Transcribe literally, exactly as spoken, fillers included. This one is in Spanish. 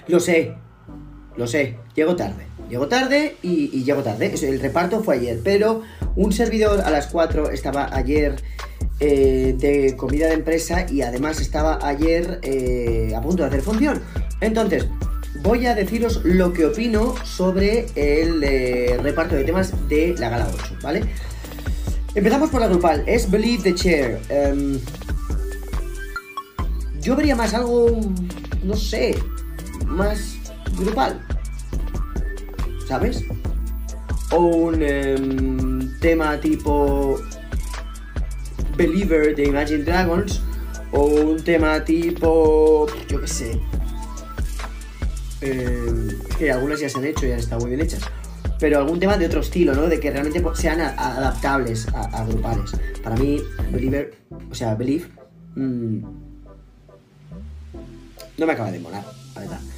Lo sé, lo sé, llego tarde. Llego tarde y, y llego tarde. El reparto fue ayer, pero un servidor a las cuatro estaba ayer eh, de comida de empresa y además estaba ayer eh, a punto de hacer función. Entonces, voy a deciros lo que opino sobre el eh, reparto de temas de la Gala ocho, ¿vale? Empezamos por la grupal, es Believe the Chair. Um, yo vería más algo, no sé, más grupal, ¿sabes? O un um, tema tipo Believer de Imagine Dragons, o un tema tipo, yo qué sé, eh, que algunas ya se han hecho y han estado muy bien hechas, pero algún tema de otro estilo, ¿no? De que realmente sean a, a adaptables a, a grupales. Para mí, Believer, o sea, Believe, mmm, no me acaba de molar, la verdad.